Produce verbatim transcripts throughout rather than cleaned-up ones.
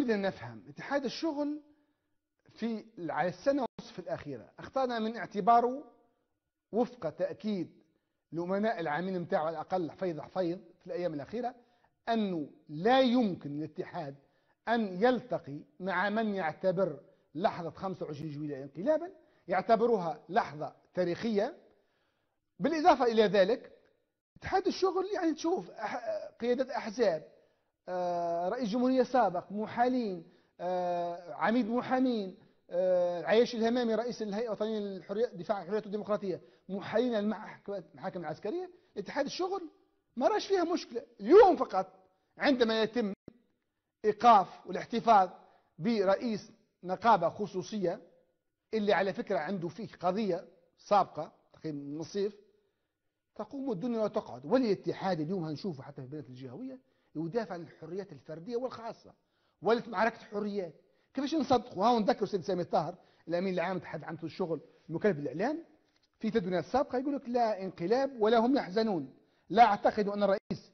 نريد أن نفهم اتحاد الشغل في على السنة ونصف الأخيرة اختارنا من اعتباره وفق تأكيد الأمناء العامين نتاعو على الأقل حفيظ حفيظ في الأيام الأخيرة أنه لا يمكن للاتحاد أن يلتقي مع من يعتبر لحظة خمسة وعشرين جويلية انقلابا، يعتبروها لحظة تاريخية. بالإضافة إلى ذلك اتحاد الشغل يعني تشوف قيادة أحزاب، رئيس جمهورية سابق، محالين، عميد محامين، عياش الهمامي رئيس الهيئة الوطنية للحرية دفاع عن الحريات والديمقراطية، محالين المحاكم العسكرية. اتحاد الشغل ما راش فيها مشكلة. اليوم فقط عندما يتم إيقاف والاحتفاظ برئيس نقابة خصوصية اللي على فكرة عنده فيه قضية سابقة تقريبا من الصيف، تقوم الدنيا وتقعد. والاتحاد اليوم هنشوفه حتى في البلاد الجهوية يدافع عن الحريات الفردية والخاصة، ولت معركة حريات. كيفاش نصدقوا؟ ها نذكر سيد سامي الطاهر الأمين العام اتحاد عنده الشغل المكلف بالإعلام في تدوينات سابقة يقول لك لا انقلاب ولا هم يحزنون. لا أعتقد أن الرئيس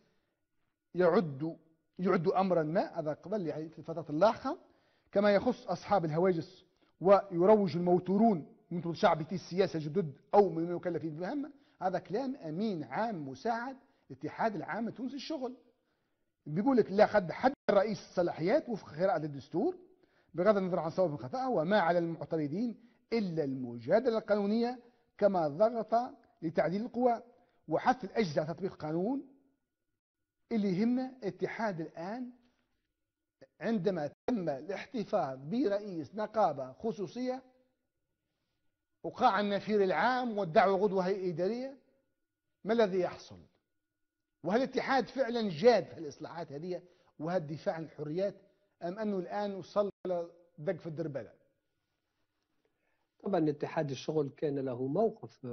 يعد يعد أمرا ما، هذا قبل يعني في الفترات اللاحقة، كما يخص أصحاب الهواجس ويروج الموتورون من شعبية السياسة جدد أو من المكلفين بمهمة. هذا كلام أمين عام مساعد الاتحاد العام التونسي للشغل. بيقول لك لا قد حد الرئيس الصلاحيات وفق قراءة الدستور بغض النظر عن صواب خطأه، وما على المعترضين إلا المجادلة القانونية، كما ضغط لتعديل القوى وحث الأجزاء على تطبيق القانون. اللي يهمنا اتحاد الآن عندما تم الاحتفاظ برئيس نقابة خصوصية وقاع النفير العام والدعوة غدوة هيئة إدارية، ما الذي يحصل؟ وهل الاتحاد فعلا جاد في الإصلاحات هذه وهل الدفاع عن الحريات، أم أنه الآن وصل دق في الدربلة؟ طبعا اتحاد الشغل كان له موقف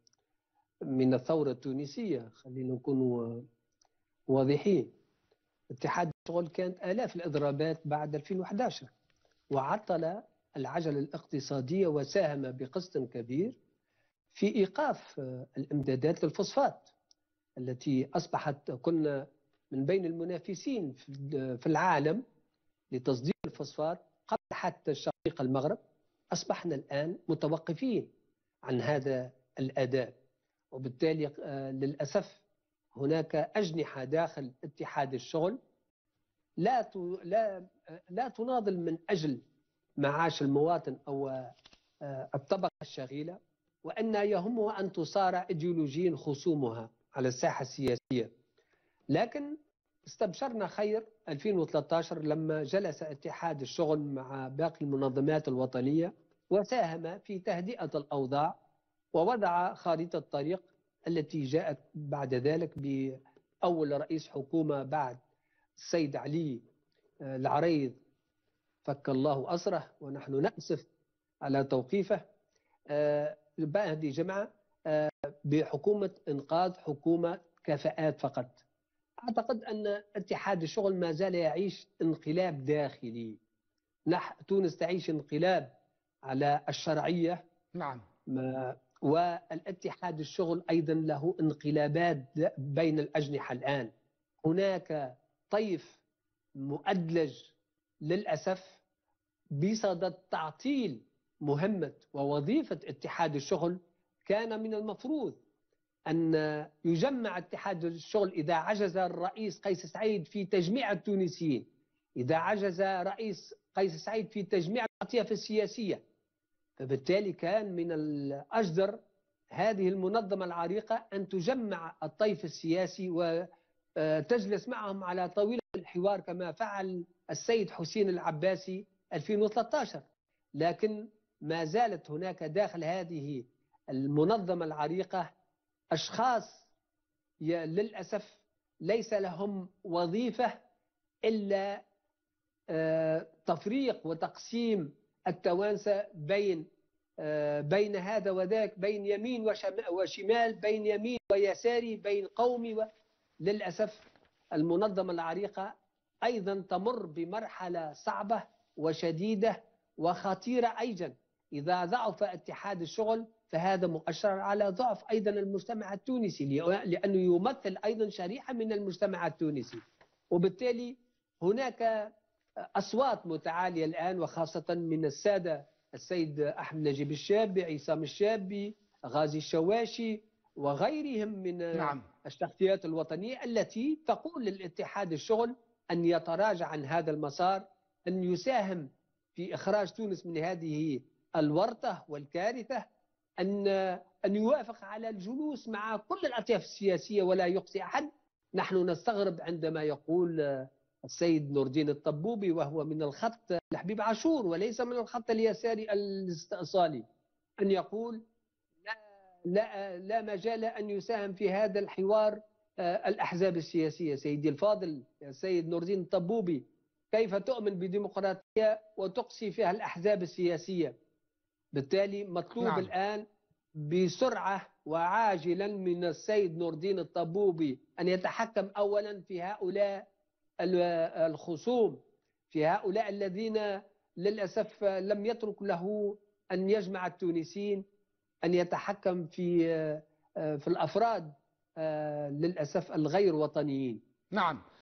من الثورة التونسية، خلينا نكون واضحين. اتحاد الشغل كانت آلاف الإضرابات بعد ألفين وأحد عشر وعطل العجلة الاقتصادية وساهم بقسط كبير في إيقاف الإمدادات للفوسفات التي أصبحت كنا من بين المنافسين في العالم لتصدير الفوسفات قبل حتى الشقيق المغرب. أصبحنا الآن متوقفين عن هذا الأداء، وبالتالي للأسف هناك أجنحة داخل اتحاد الشغل لا لا لا تناضل من أجل معاش المواطن أو الطبقة الشغيلة، وأن يهمها أن تصارع إيديولوجيا خصومها على الساحة السياسية. لكن استبشرنا خير ألفين وثلاثة عشر لما جلس اتحاد الشغل مع باقي المنظمات الوطنية وساهم في تهدئة الأوضاع ووضع خارطة الطريق التي جاءت بعد ذلك بأول رئيس حكومة بعد السيد علي العريض فك الله أسره، ونحن نأسف على توقيفه. هذه جمعة بحكومة إنقاذ، حكومة كفاءات فقط. أعتقد أن اتحاد الشغل ما زال يعيش انقلاب داخلي. نح تونس تعيش انقلاب على الشرعية. نعم. والاتحاد الشغل أيضا له انقلابات بين الأجنحة الآن. هناك طيف مؤدلج للأسف بصدد تعطيل مهمة ووظيفة اتحاد الشغل. كان من المفروض أن يجمع اتحاد الشغل إذا عجز الرئيس قيس سعيد في تجميع التونسيين، إذا عجز رئيس قيس سعيد في تجميع الأطياف السياسية، فبالتالي كان من الأجدر هذه المنظمة العريقة أن تجمع الطيف السياسي وتجلس معهم على طاولة الحوار كما فعل السيد حسين العباسي ألفين وثلاثة عشر. لكن ما زالت هناك داخل هذه المنظمة العريقة أشخاص للأسف ليس لهم وظيفة إلا تفريق وتقسيم التوانسة بين بين هذا وذاك، بين يمين وشمال، بين يمين ويساري، بين قومي و... للأسف المنظمة العريقة أيضا تمر بمرحلة صعبة وشديدة وخطيرة أيضا. إذا ضعف اتحاد الشغل فهذا مؤشر على ضعف أيضا المجتمع التونسي، لأنه يمثل أيضا شريحة من المجتمع التونسي. وبالتالي هناك أصوات متعالية الآن، وخاصة من السادة السيد أحمد نجيب الشابي، عصام الشابي، غازي الشواشي وغيرهم من نعم. الشخصيات الوطنية التي تقول للاتحاد الشغل أن يتراجع عن هذا المسار، أن يساهم في إخراج تونس من هذه الورطة والكارثة، أن أن يوافق على الجلوس مع كل الأطياف السياسية ولا يقصي أحد. نحن نستغرب عندما يقول السيد نور الدين الطبوبي، وهو من الخط لحبيب عاشور وليس من الخط اليساري الاستئصالي، أن يقول لا, لا, لا مجال أن يساهم في هذا الحوار الأحزاب السياسية. سيدي الفاضل السيد نور الدين الطبوبي، كيف تؤمن بديمقراطية وتقصي فيها الأحزاب السياسية؟ بالتالي مطلوب نعم. الآن بسرعة وعاجلا من السيد نور الدين الطبوبي أن يتحكم أولا في هؤلاء الخصوم، في هؤلاء الذين للأسف لم يترك له أن يجمع التونسيين، أن يتحكم في في الأفراد للأسف الغير وطنيين. نعم.